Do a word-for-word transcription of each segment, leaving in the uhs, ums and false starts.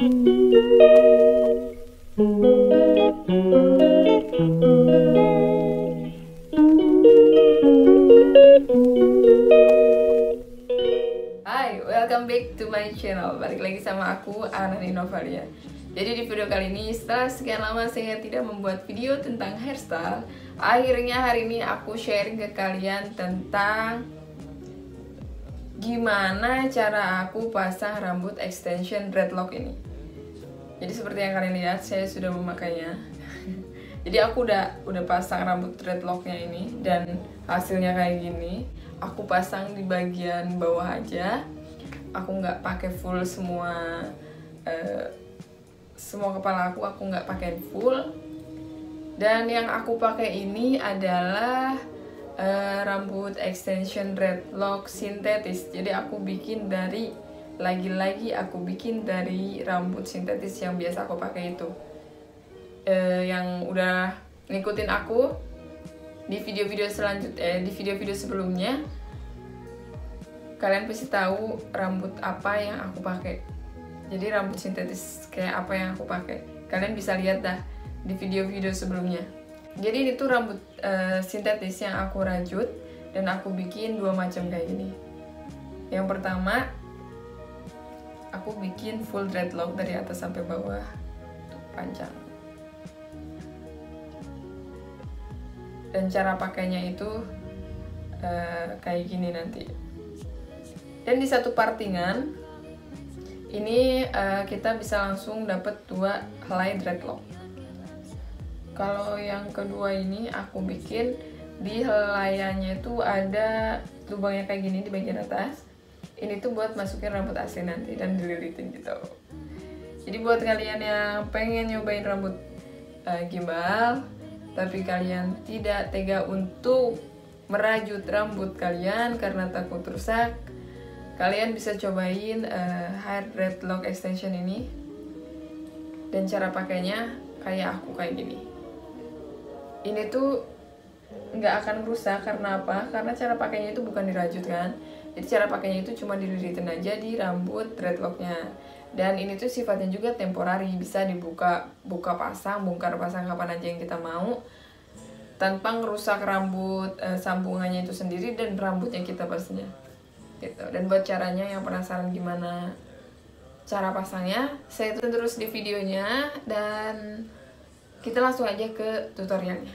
Hai, welcome back to my channel. Balik lagi sama aku, Anani Novalia. Jadi di video kali ini, setelah sekian lama saya tidak membuat video tentang hairstyle, akhirnya hari ini aku sharing ke kalian tentang gimana cara aku pasang rambut extension dreadlock ini. Jadi seperti yang kalian lihat, saya sudah memakainya. Jadi aku udah udah pasang rambut dreadlocknya ini dan hasilnya kayak gini. Aku pasang di bagian bawah aja. Aku nggak pakai full semua uh, semua kepala aku. Aku nggak pakai full. Dan yang aku pakai ini adalah Uh, rambut extension dreadlock sintetis. Jadi aku bikin dari lagi-lagi aku bikin dari rambut sintetis yang biasa aku pakai itu. Uh, yang udah ngikutin aku di video-video selanjutnya, eh, di video-video sebelumnya, kalian pasti tahu rambut apa yang aku pakai. Jadi rambut sintetis kayak apa yang aku pakai. Kalian bisa lihat dah di video-video sebelumnya. Jadi ini tuh rambut uh, sintetis yang aku rajut dan aku bikin dua macam kayak gini. Yang pertama, aku bikin full dreadlock dari atas sampai bawah, tuh, panjang. Dan cara pakainya itu uh, kayak gini nanti. Dan di satu partingan ini uh, kita bisa langsung dapat dua helai dreadlock. Kalau yang kedua ini aku bikin di helaiannya itu ada lubangnya kayak gini di bagian atas. Ini tuh buat masukin rambut asli nanti dan dililitin gitu. Jadi buat kalian yang pengen nyobain rambut uh, gimbal tapi kalian tidak tega untuk merajut rambut kalian karena takut rusak, kalian bisa cobain uh, hair dreadlock extension ini. Dan cara pakainya kayak aku kayak gini. Ini tuh nggak akan rusak karena apa? Karena cara pakainya itu bukan dirajut kan. Jadi cara pakainya itu cuma dililitin aja di rambut dreadlocknya. Dan ini tuh sifatnya juga temporary, bisa dibuka buka pasang, bongkar pasang kapan aja yang kita mau, tanpa ngerusak rambut e, sambungannya itu sendiri dan rambutnya kita pastinya. Gitu. Dan buat caranya yang penasaran gimana cara pasangnya, saya tonton terus di videonya dan kita langsung aja ke tutorialnya.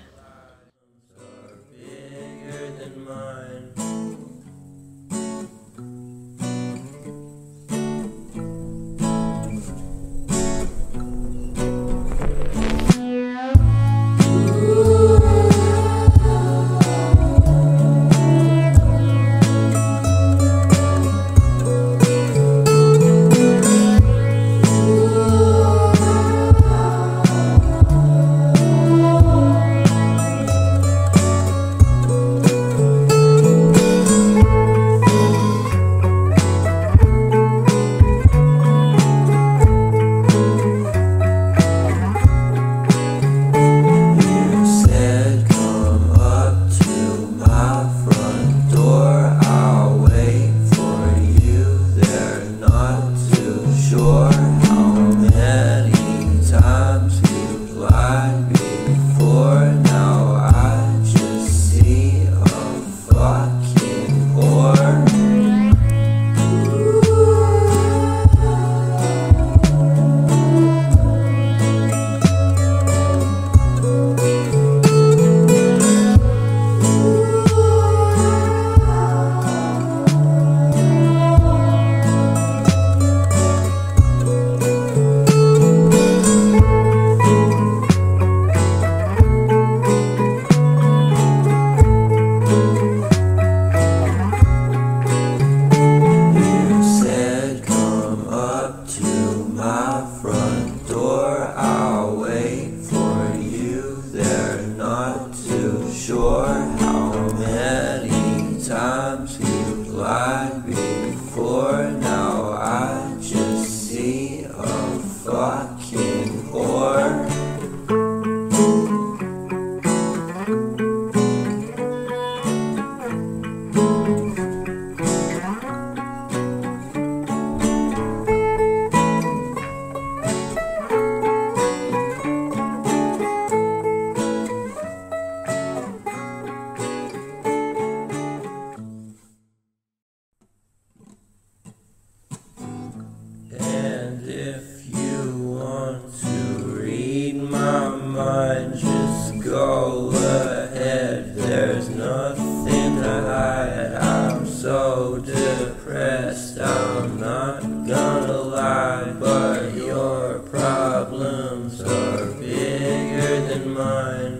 trying to hide. I'm so depressed, I'm not gonna lie, but your problems are bigger than mine.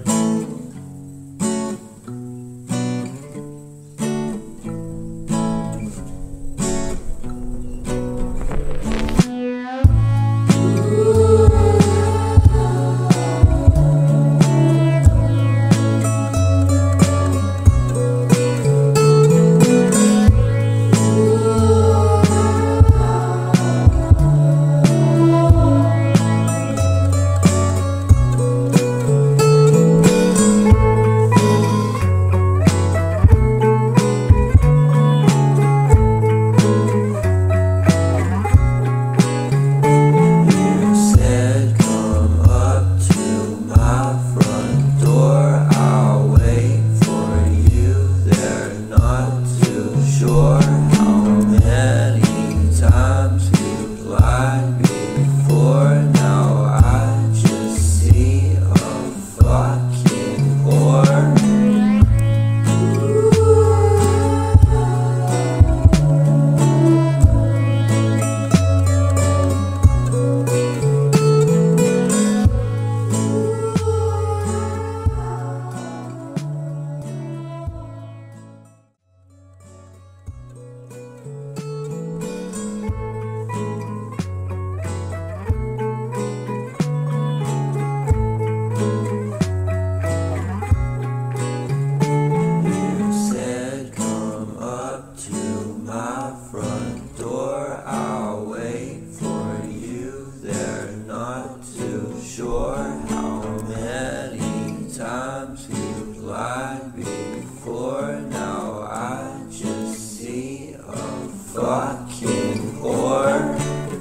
Fucking whore.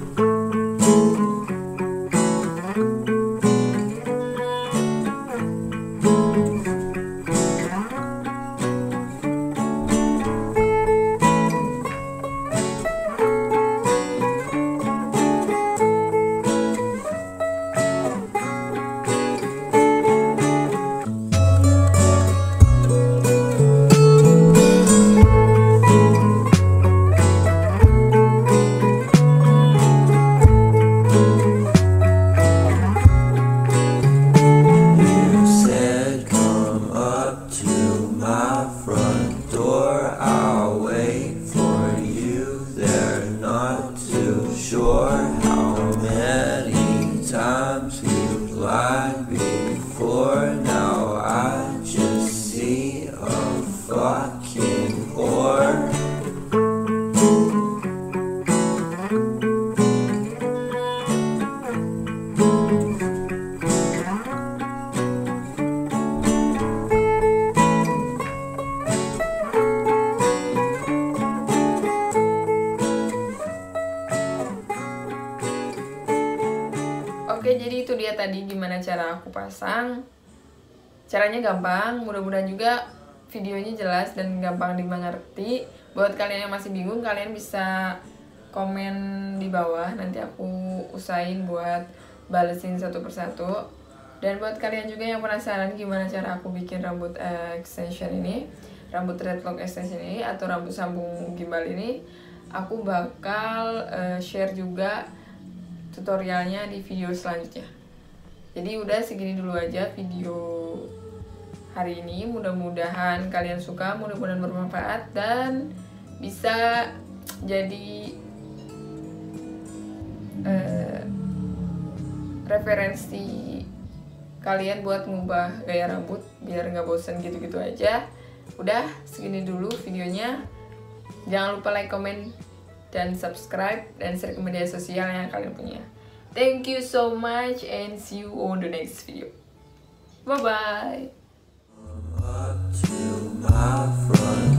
Oke, jadi itu dia tadi gimana cara aku pasang. Caranya gampang, mudah-mudahan juga videonya jelas dan gampang dimengerti. Buat kalian yang masih bingung, kalian bisa komen di bawah, nanti aku usahain buat balesin satu persatu. Dan buat kalian juga yang penasaran gimana cara aku bikin rambut extension ini, rambut dreadlock extension ini atau rambut sambung gimbal ini, aku bakal uh, share juga tutorialnya di video selanjutnya. Jadi udah segini dulu aja video hari ini. Mudah-mudahan kalian suka, mudah-mudahan bermanfaat dan bisa jadi uh, referensi kalian buat ngubah gaya rambut biar nggak bosen gitu-gitu aja. Udah segini dulu videonya. Jangan lupa like, comment, dan subscribe dan share ke media sosial yang kalian punya. Thank you so much and see you on the next video. Bye bye.